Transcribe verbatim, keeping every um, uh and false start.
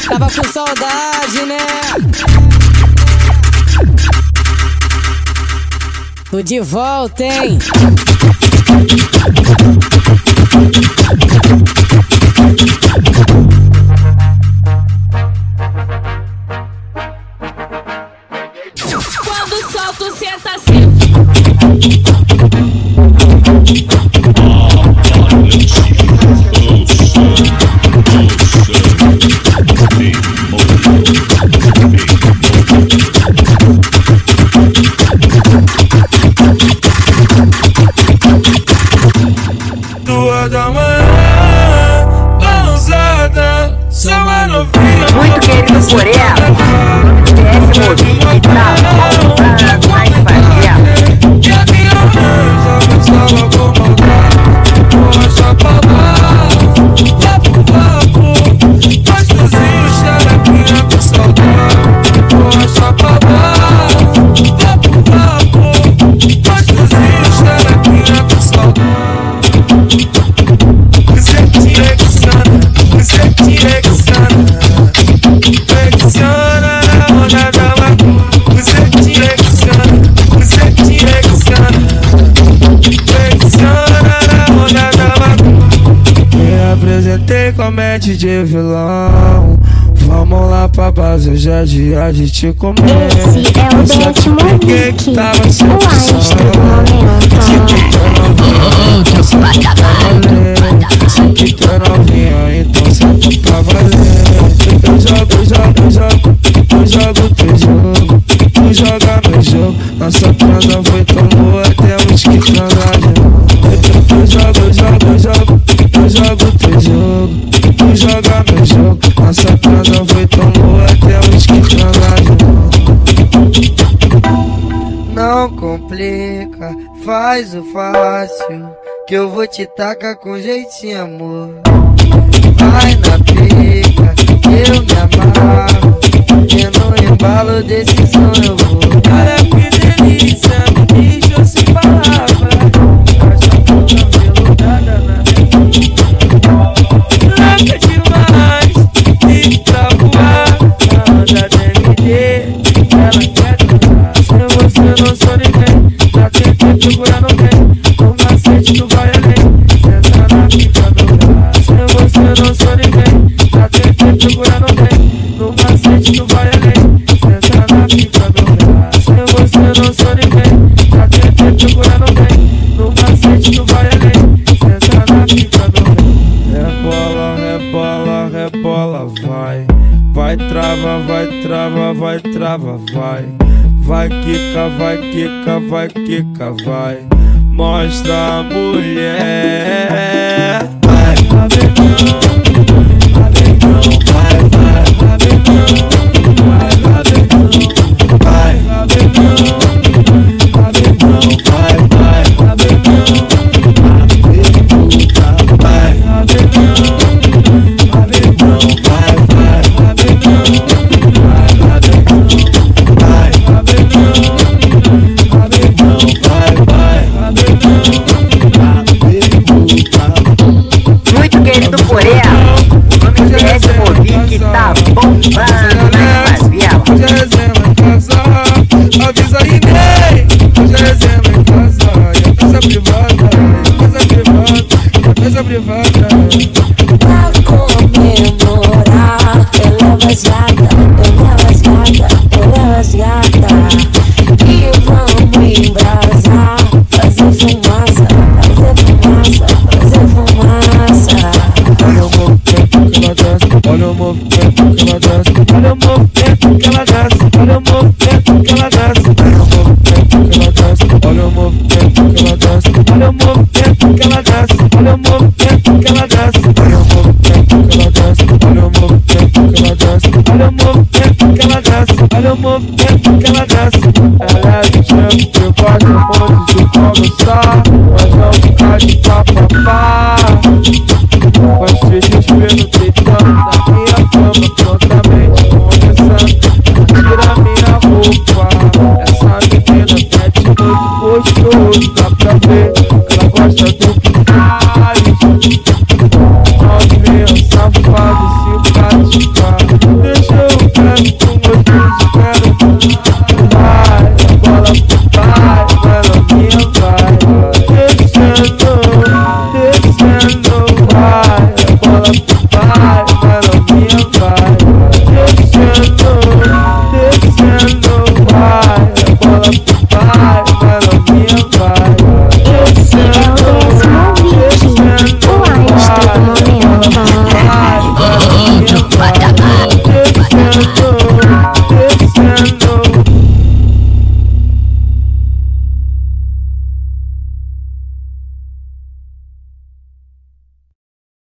Tava com saudade, né? Tô de volta, hein? Quando solto, senta assim. Duas da manhã, ousada, samba novinha. Muito querido por ela, esse movinho que tá bombando mais favela. E a minha mãe já gostava com maldade. Poxa, papai, vapo, vapo, gostosinho, xerequinha com saudade. Poxa, papai, vapo, vapo, gostosinho, xerequinha com saudade. Você tira que sana, você tira que sana. Flexiona na onda da maconha. Você tira que sana, você tira que sana. Flexiona na onda da maconha. Me apresentei como é D J vilão. Vamos lá pra base, hoje é dia de te comer. Esse é o décimo Vic, o astro do momento. Se que tu é novinha, então senta pra valer. Eu jogo, eu jogo, eu jogo, eu jogo teu jogo. Tu joga meu jogo, nossa transa foi tão boa, temos que transar de novo. Eu jogo, eu jogo, eu jogo, eu jogo teu jogo. Tu joga meu jogo, nossa transa foi tão boa, temos que transar de novo. Não complica, faz o fácil, que eu vou te tacar com jeitinho, amor. Vai na pica, eu me amarro, e no embalo desse som eu vou. Olha que delícia, me deixou sem palavras. Caixa toda veludada na louca demais, e pra voar na onda D M D, ela quer dançar. Sem você não sou ninguém, já tentei procurar no bem. Com macete tu vai além, senta na pica do braço. Sem você não sou ninguém, já tentei procurar no bem. No macete tu vai além, senta na pica do braço. Sem você não sou ninguém, já tentei procurar no bem. No macete tu vai além, senta na pica do braço. Rebola, rebola, rebola, vai. Vai trava, vai trava, vai trava, vai. Vai quica, vai quica, vai quica, vai. Mostra a mulher. Vai, rabetão, rabetão, vai, vai, rabetão, vai, rabetão, vai, rabetão, rabetão, vai, vai, rabetão, vai, rabetão, rabetão, vai, vai, rabetão, vai, rabetão, vai, rabetão, rabetão, vai, vai, rabetão. Muito querido por ela, o nome desse movinho que tá bombando nas favela. Hoje é resenha em casa, avisa aí, Ney. Hoje é resenha em casa, e a festa privada, e a festa privada, e a festa privada. Pra comemorar, eu levo as gatas, eu levo as gatas, eu levo as gatas. E vamos embrasar, fazer fumaça, fazer fumaça, fazer fumaça. Olha o movimento que ela desce, olha o movimento que ela desce, olha o movimento que ela desce, olha o movimento que ela desce, olha o movimento que ela desce, olha o movimento que ela desce, olha o movimento que ela desce, olha o movimento que ela desce, olha o movimento que ela desce, olha o movimento que ela desce, olha o movimento que ela desce, olha o movimento que ela desce.